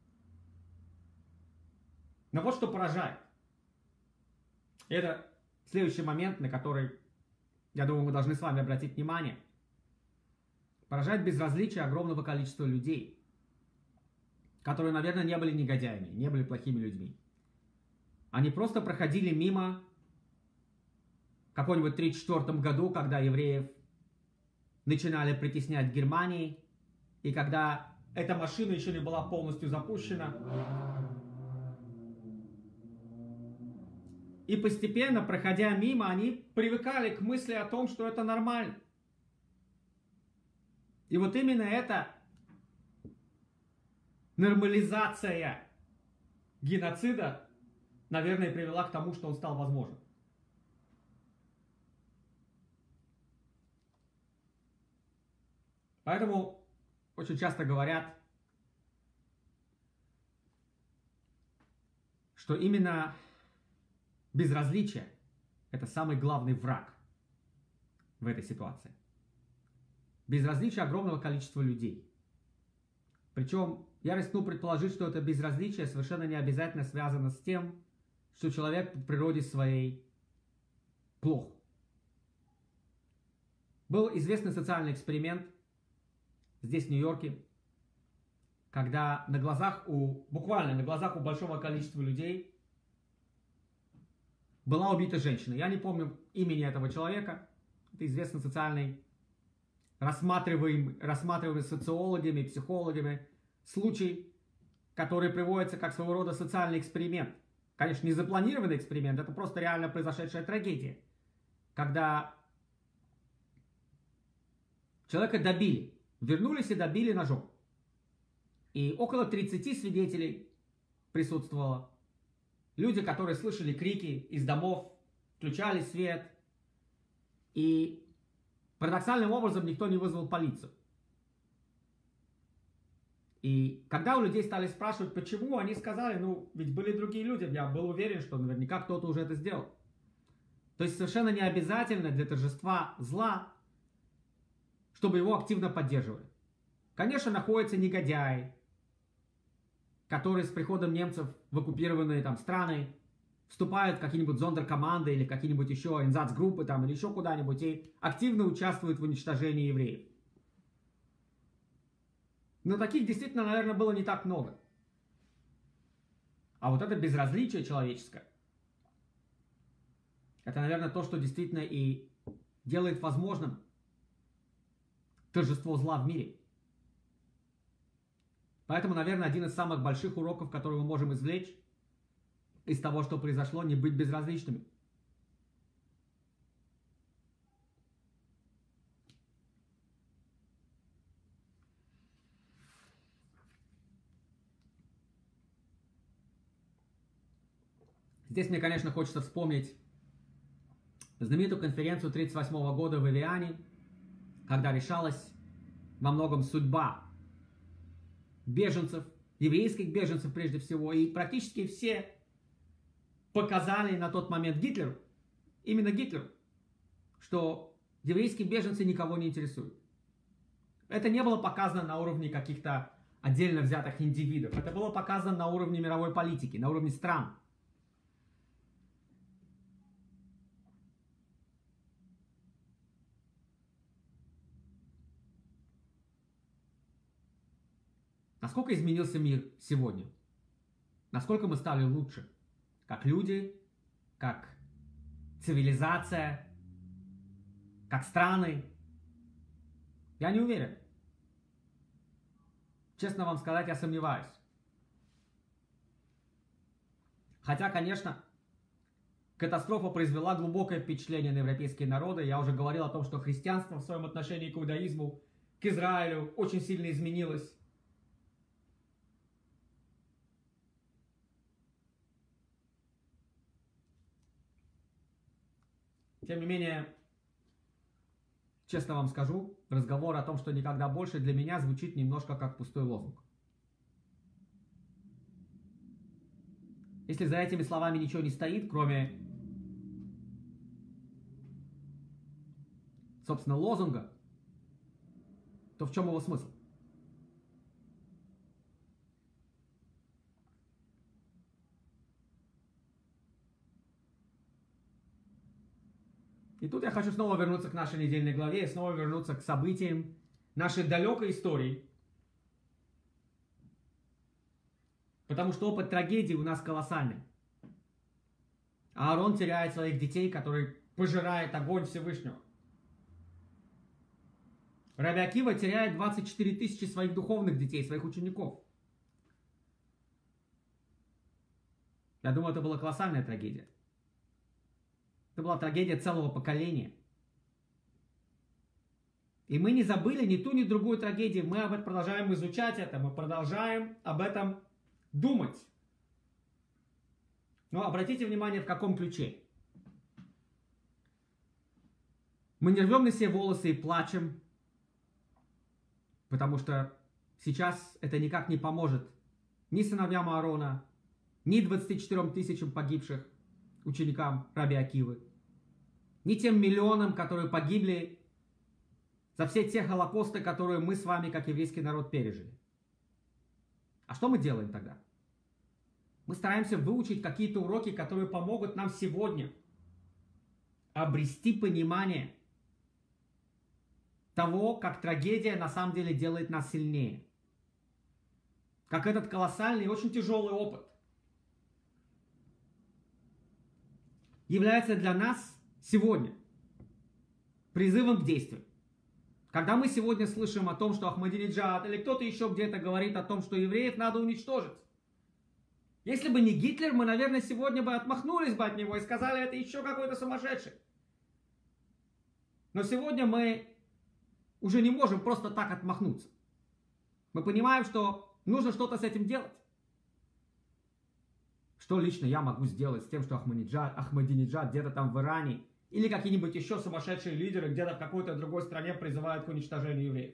Но вот что поражает. Это следующий момент, на который, я думаю, мы должны с вами обратить внимание. Поражает безразличие огромного количества людей, которые, наверное, не были негодяями, не были плохими людьми. Они просто проходили мимо в каком-нибудь 1934 году, когда евреев начинали притеснять в Германии, и когда эта машина еще не была полностью запущена. И постепенно, проходя мимо, они привыкали к мысли о том, что это нормально. И вот именно эта нормализация геноцида, наверное, привела к тому, что он стал возможным. Поэтому очень часто говорят, что именно безразличие – это самый главный враг в этой ситуации. Безразличие огромного количества людей. Причем я рискну предположить, что это безразличие совершенно не обязательно связано с тем, что человек по природе своей плох. Был известный социальный эксперимент здесь, в Нью-Йорке, когда буквально на глазах у большого количества людей была убита женщина. Я не помню имени этого человека. Это известный социальный, рассматриваемый социологами, психологами случай, который приводится как своего рода социальный эксперимент. Конечно, не запланированный эксперимент, это просто реально произошедшая трагедия. Когда человека добили, вернулись и добили ножом. И около 30 свидетелей присутствовало. Люди, которые слышали крики из домов, включали свет. И парадоксальным образом никто не вызвал полицию. И когда у людей стали спрашивать, почему, они сказали, ведь были другие люди, я был уверен, что наверняка кто-то уже это сделал. То есть совершенно не обязательно для торжества зла, чтобы его активно поддерживали. Конечно, находятся негодяи, которые с приходом немцев в оккупированные страны вступают в какие-нибудь зондеркоманды или какие-нибудь еще инзацгруппы или еще куда-нибудь и активно участвуют в уничтожении евреев. Но таких действительно, наверное, было не так много. А вот это безразличие человеческое, это, наверное, то, что действительно и делает возможным торжество зла в мире. Поэтому, наверное, один из самых больших уроков, которые мы можем извлечь из того, что произошло, не быть безразличными. Здесь мне, конечно, хочется вспомнить знаменитую конференцию 1938 года в Эвиане, когда решалась во многом судьба беженцев, еврейских беженцев прежде всего, и практически все показали на тот момент Гитлеру, именно Гитлеру, что еврейские беженцы никого не интересуют. Это не было показано на уровне каких-то отдельно взятых индивидов, это было показано на уровне мировой политики, на уровне стран. Насколько изменился мир сегодня? Насколько мы стали лучше? Как люди, как цивилизация, как страны? Я не уверен. Честно вам сказать, я сомневаюсь. Хотя, конечно, катастрофа произвела глубокое впечатление на европейские народы. Я уже говорил о том, что христианство в своем отношении к иудаизму, к Израилю очень сильно изменилось. Тем не менее, честно вам скажу, разговор о том, что никогда больше, для меня звучит немножко как пустой лозунг. Если за этими словами ничего не стоит, кроме, собственно, лозунга, то в чем его смысл? И тут я хочу снова вернуться к нашей недельной главе и снова вернуться к событиям нашей далекой истории. Потому что опыт трагедии у нас колоссальный. Аарон теряет своих детей, который пожирает огонь Всевышнего. Раби Акива теряет 24 тысячи своих духовных детей, своих учеников. Я думаю, это была колоссальная трагедия. Это была трагедия целого поколения. И мы не забыли ни ту, ни другую трагедию. Мы об этом продолжаем изучать это, мы продолжаем об этом думать. Но обратите внимание, в каком ключе. Мы не рвем на себе волосы и плачем, потому что сейчас это никак не поможет ни сыновьям Аарона, ни 24 тысячам погибших ученикам Раби Акивы, ни тем миллионам, которые погибли за все те холокосты, которые мы с вами, как еврейский народ, пережили. А что мы делаем тогда? Мы стараемся выучить какие-то уроки, которые помогут нам сегодня обрести понимание того, как трагедия на самом деле делает нас сильнее. Как этот колоссальный и очень тяжелый опыт является для нас сегодня призывом к действию. Когда мы сегодня слышим о том, что Ахмадинеджад или кто-то еще где-то говорит о том, что евреев надо уничтожить. Если бы не Гитлер, мы, наверное, сегодня бы отмахнулись бы от него и сказали, это еще какой-то сумасшедший. Но сегодня мы уже не можем просто так отмахнуться. Мы понимаем, что нужно что-то с этим делать. Что лично я могу сделать с тем, что Ахмадинеджад где-то там в Иране или какие-нибудь еще сумасшедшие лидеры где-то в какой-то другой стране призывают к уничтожению евреев?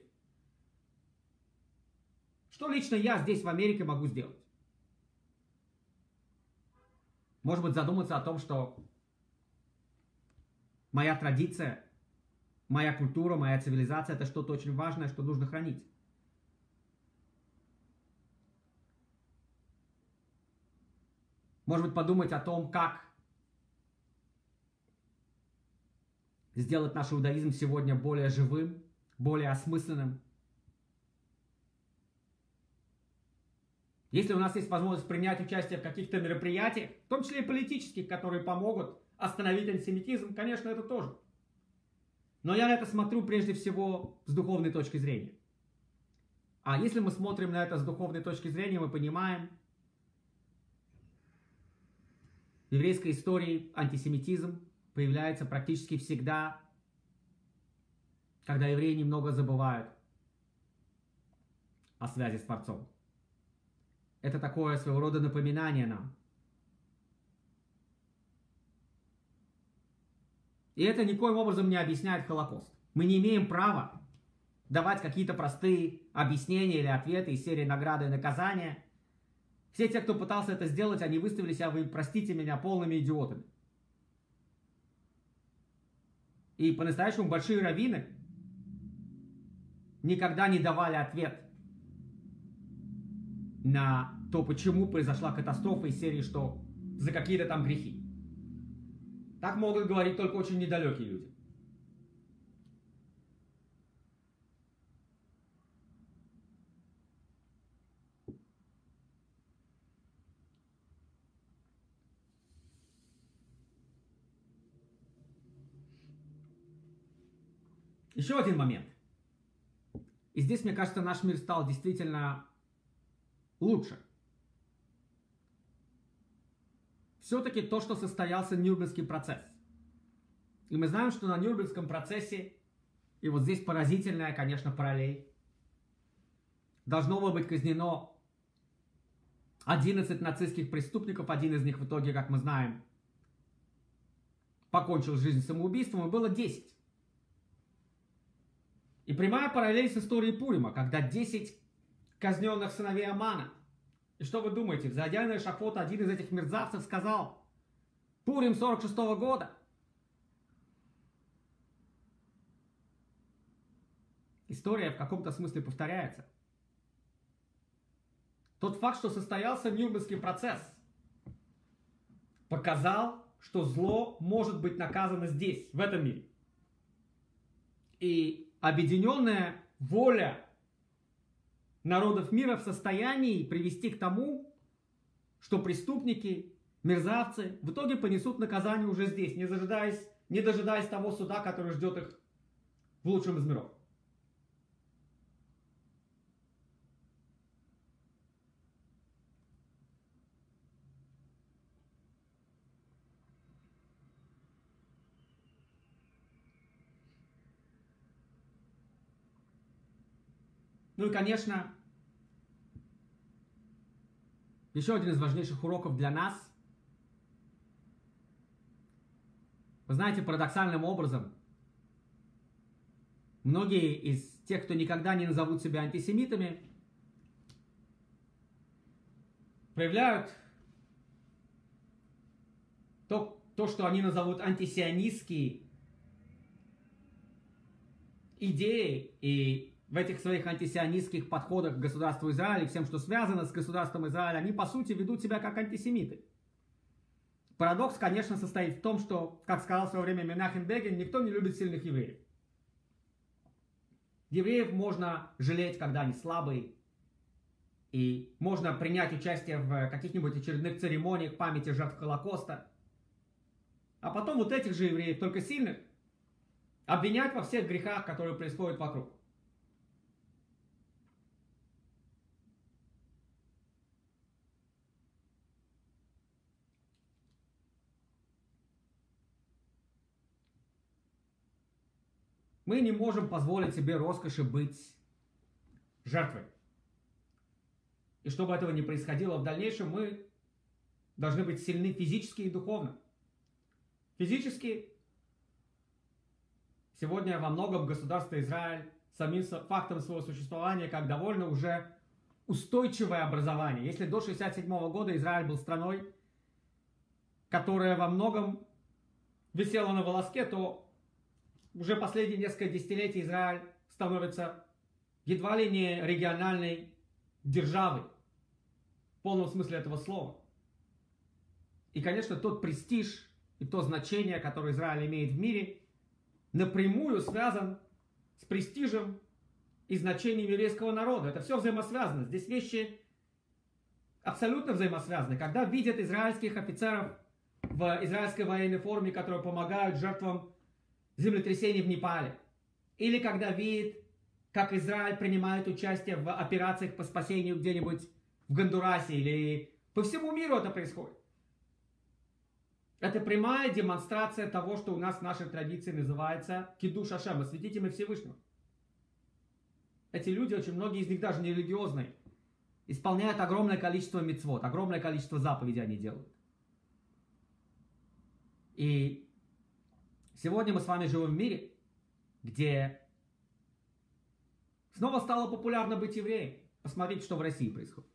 Что лично я здесь в Америке могу сделать? Может быть, задуматься о том, что моя традиция, моя культура, моя цивилизация – это что-то очень важное, что нужно хранить. Может быть, подумать о том, как сделать наш иудаизм сегодня более живым, более осмысленным. Если у нас есть возможность принять участие в каких-то мероприятиях, в том числе и политических, которые помогут остановить антисемитизм, конечно, это тоже. Но я на это смотрю прежде всего с духовной точки зрения. А если мы смотрим на это с духовной точки зрения, мы понимаем, в еврейской истории антисемитизм появляется практически всегда, когда евреи немного забывают о связи с Творцом. Это такое своего рода напоминание нам. И это никоим образом не объясняет Холокост. Мы не имеем права давать какие-то простые объяснения или ответы из серии награды и наказания. Все те, кто пытался это сделать, они выставили себя, вы простите меня, полными идиотами. И по-настоящему большие раввины никогда не давали ответ на то, почему произошла катастрофа из серии, что за какие-то там грехи. Так могут говорить только очень недалекие люди. Еще один момент. И здесь, мне кажется, наш мир стал действительно лучше. Все-таки то, что состоялся Нюрнбергский процесс. И мы знаем, что на Нюрнбергском процессе, и вот здесь поразительная, конечно, параллель, должно было быть казнено 11 нацистских преступников, один из них в итоге, как мы знаем, покончил жизнь самоубийством, и было 10. И прямая параллель с историей Пурима, когда 10 казненных сыновей Амана. И что вы думаете, взойдя на эшафот, один из этих мерзавцев сказал: Пурим 46-го года. История в каком-то смысле повторяется. Тот факт, что состоялся Нюрнбергский процесс, показал, что зло может быть наказано здесь, в этом мире. И объединенная воля народов мира в состоянии привести к тому, что преступники, мерзавцы в итоге понесут наказание уже здесь, не дожидаясь того суда, который ждет их в лучшем из миров. Ну и, конечно, еще один из важнейших уроков для нас. Вы знаете, парадоксальным образом, многие из тех, кто никогда не назовут себя антисемитами, проявляют то, что они назовут антисионистские идеи, и в этих своих антисионистских подходах к государству Израиль и всем, что связано с государством Израиль, они по сути ведут себя как антисемиты. Парадокс, конечно, состоит в том, что, как сказал в свое время Менахем Бегин, никто не любит сильных евреев. Евреев можно жалеть, когда они слабые, и можно принять участие в каких-нибудь очередных церемониях памяти жертв Холокоста. А потом вот этих же евреев, только сильных, обвинять во всех грехах, которые происходят вокруг. Мы не можем позволить себе роскоши быть жертвой. И чтобы этого не происходило в дальнейшем, мы должны быть сильны физически и духовно. Физически сегодня во многом государство Израиль самим фактом своего существования как довольно уже устойчивое образование. Если до 1967 года Израиль был страной, которая во многом висела на волоске, то уже последние несколько десятилетий Израиль становится едва ли не региональной державой в полном смысле этого слова. И, конечно, тот престиж и то значение, которое Израиль имеет в мире, напрямую связан с престижем и значением еврейского народа. Это все взаимосвязано. Здесь вещи абсолютно взаимосвязаны. Когда видят израильских офицеров в израильской военной форме, которые помогают жертвам землетрясений в Непале, или когда видят, как Израиль принимает участие в операциях по спасению где-нибудь в Гондурасе, или по всему миру это происходит. Это прямая демонстрация того, что у нас в нашей традиции называется кидуш Ашем, осветить имя Всевышнего. Эти люди, очень многие из них даже не религиозные, исполняют огромное количество мицвот, огромное количество заповедей они делают. И сегодня мы с вами живем в мире, где снова стало популярно быть евреем. Посмотрите, что в России происходит.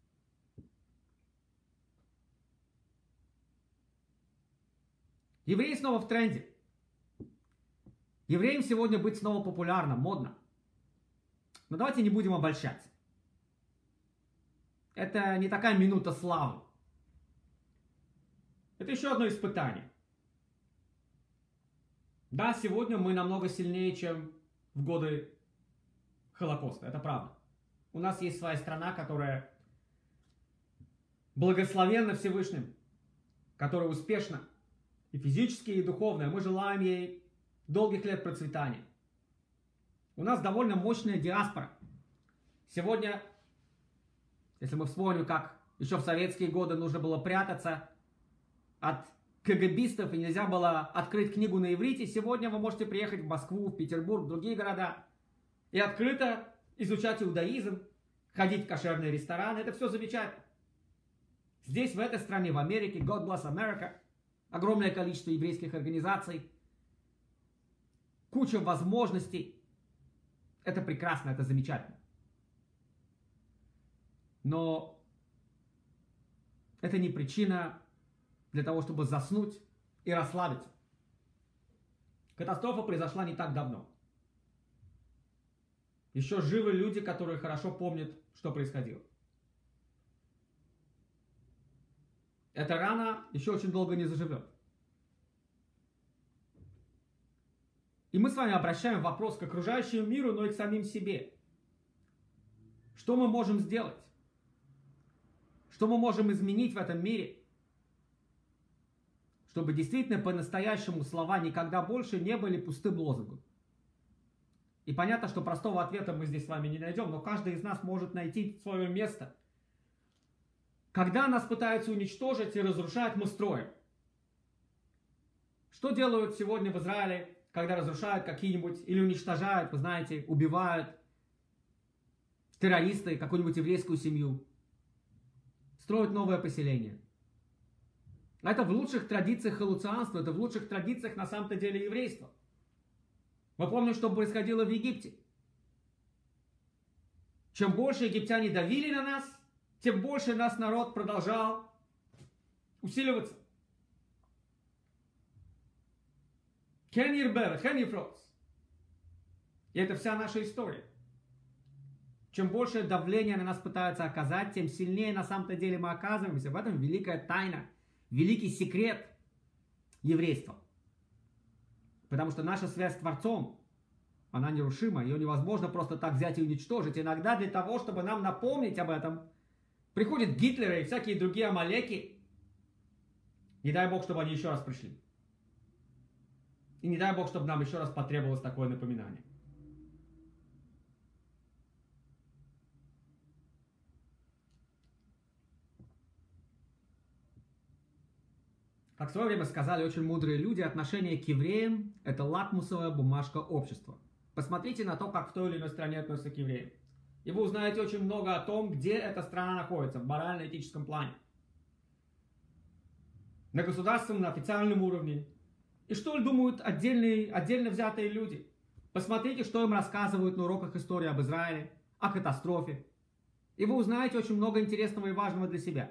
Евреи снова в тренде. Евреям сегодня быть снова популярно, модно. Но давайте не будем обольщаться. Это не такая минута славы. Это еще одно испытание. Да, сегодня мы намного сильнее, чем в годы Холокоста. Это правда. У нас есть своя страна, которая благословенна Всевышним, которая успешна и физически, и духовно. Мы желаем ей долгих лет процветания. У нас довольно мощная диаспора. Сегодня, если мы вспомним, как еще в советские годы нужно было прятаться от КГБистов и нельзя было открыть книгу на иврите, сегодня вы можете приехать в Москву, в Петербург, в другие города и открыто изучать иудаизм, ходить в кошерные рестораны. Это все замечательно. Здесь, в этой стране, в Америке, God bless America, огромное количество еврейских организаций, куча возможностей. Это прекрасно, это замечательно. Но это не причина для того, чтобы заснуть и расслабиться. Катастрофа произошла не так давно. Еще живы люди, которые хорошо помнят, что происходило. Эта рана еще очень долго не заживет. И мы с вами обращаем вопрос к окружающему миру, но и к самим себе. Что мы можем сделать? Что мы можем изменить в этом мире, чтобы действительно по-настоящему слова «никогда больше» не были пустым лозунгом? И понятно, что простого ответа мы здесь с вами не найдем, но каждый из нас может найти свое место. Когда нас пытаются уничтожить и разрушать, мы строим. Что делают сегодня в Израиле, когда разрушают какие-нибудь или уничтожают, вы знаете, убивают террористы какую-нибудь еврейскую семью? Строят новое поселение. Это в лучших традициях халуцианства, это в лучших традициях на самом-то деле еврейства. Мы помним, что происходило в Египте. Чем больше египтяне давили на нас, тем больше наш народ продолжал усиливаться. Хенирбевет, Хенифрос. И это вся наша история. Чем больше давления на нас пытаются оказать, тем сильнее на самом-то деле мы оказываемся. В этом великая тайна, великий секрет еврейства. Потому что наша связь с Творцом, она нерушима, ее невозможно просто так взять и уничтожить. Иногда для того, чтобы нам напомнить об этом, приходят Гитлеры и всякие другие амалеки. Не дай Бог, чтобы они еще раз пришли. И не дай Бог, чтобы нам еще раз потребовалось такое напоминание. Как в свое время сказали очень мудрые люди, отношение к евреям – это лакмусовая бумажка общества. Посмотрите на то, как в той или иной стране относятся к евреям. И вы узнаете очень много о том, где эта страна находится в морально-этическом плане. На государственном, на официальном уровне. И что думают отдельно взятые люди. Посмотрите, что им рассказывают на уроках истории об Израиле, о катастрофе. И вы узнаете очень много интересного и важного для себя.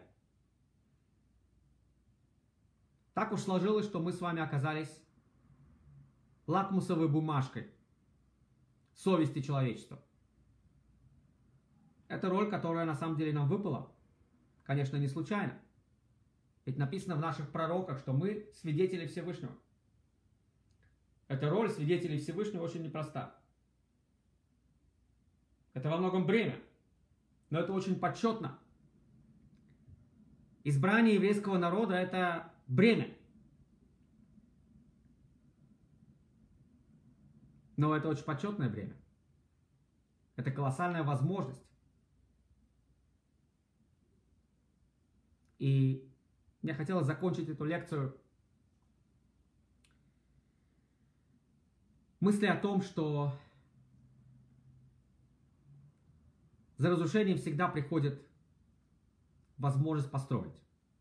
Так уж сложилось, что мы с вами оказались лакмусовой бумажкой совести человечества. Это роль, которая на самом деле нам выпала. Конечно, не случайно. Ведь написано в наших пророках, что мы свидетели Всевышнего. Эта роль свидетелей Всевышнего очень непроста. Это во многом бремя, но это очень почетно. Избрание еврейского народа – это бремя. Но это очень почетное бремя. Это колоссальная возможность. И мне хотелось закончить эту лекцию мыслью о том, что за разрушением всегда приходит возможность построить.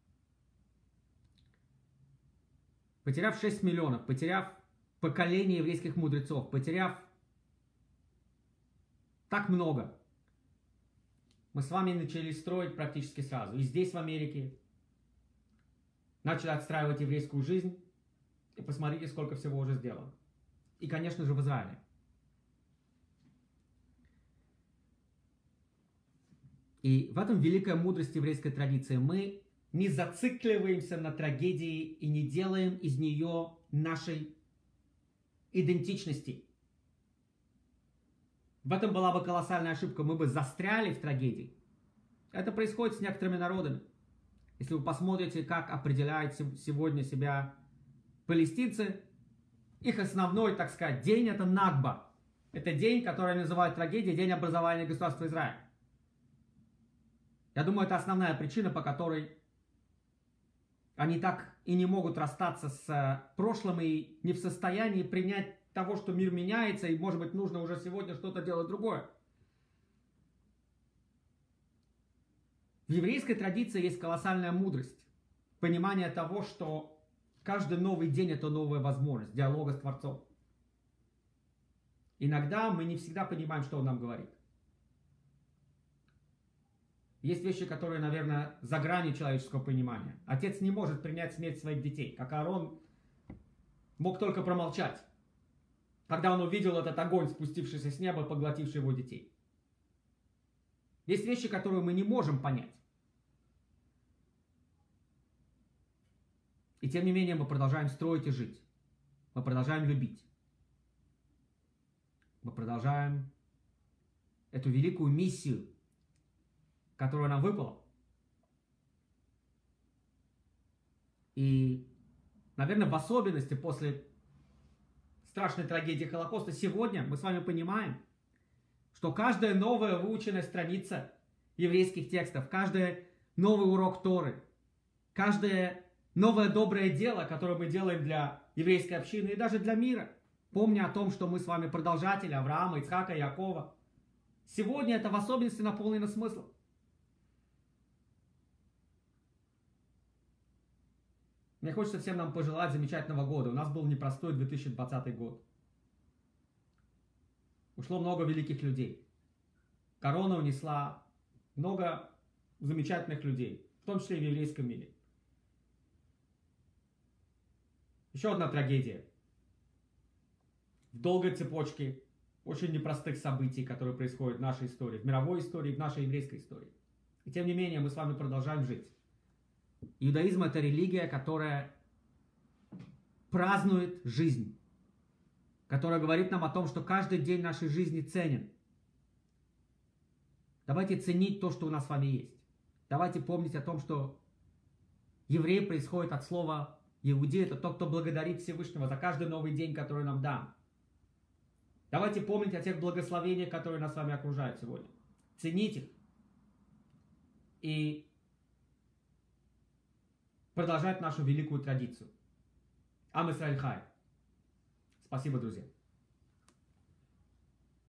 Потеряв 6 миллионов, потеряв поколение еврейских мудрецов, потеряв так много, мы с вами начали строить практически сразу. И здесь, в Америке, начали отстраивать еврейскую жизнь. И посмотрите, сколько всего уже сделано. И, конечно же, в Израиле. И в этом великая мудрость еврейской традиции. Мы не зацикливаемся на трагедии и не делаем из нее нашей идентичности. В этом была бы колоссальная ошибка. Мы бы застряли в трагедии. Это происходит с некоторыми народами. Если вы посмотрите, как определяют сегодня себя палестинцы, их основной, так сказать, день – это Накба. Это день, который называют трагедией, день образования государства Израиль. Я думаю, это основная причина, по которой они так и не могут расстаться с прошлым и не в состоянии принять того, что мир меняется, и, может быть, нужно уже сегодня что-то делать другое. В еврейской традиции есть колоссальная мудрость, понимание того, что каждый новый день – это новая возможность диалога с Творцом. Иногда мы не всегда понимаем, что Он нам говорит. Есть вещи, которые, наверное, за гранью человеческого понимания. Отец не может принять смерть своих детей, как Аарон мог только промолчать, когда он увидел этот огонь, спустившийся с неба, поглотивший его детей. Есть вещи, которые мы не можем понять. И тем не менее мы продолжаем строить и жить. Мы продолжаем любить. Мы продолжаем эту великую миссию, которая нам выпала. И, наверное, в особенности после страшной трагедии Холокоста, сегодня мы с вами понимаем, что каждая новая выученная страница еврейских текстов, каждый новый урок Торы, каждое новое доброе дело, которое мы делаем для еврейской общины и даже для мира, помня о том, что мы с вами продолжатели Авраама, Ицхака, Якова, сегодня это в особенности наполнено смыслом. Мне хочется всем нам пожелать замечательного года. У нас был непростой 2020 год. Ушло много великих людей. Корона унесла много замечательных людей, в том числе и в еврейском мире. Еще одна трагедия. в долгой цепочке очень непростых событий, которые происходят в нашей истории, в мировой истории, в нашей еврейской истории. И тем не менее мы с вами продолжаем жить. Иудаизм — это религия, которая празднует жизнь, которая говорит нам о том, что каждый день нашей жизни ценен. Давайте ценить то, что у нас с вами есть. Давайте помнить о том, что еврей происходит от слова «Иудей» — это тот, кто благодарит Всевышнего за каждый новый день, который нам дан. Давайте помнить о тех благословениях, которые нас с вами окружают сегодня. Ценить их. И продолжать нашу великую традицию. Ам Исраэль Хай. Спасибо, друзья.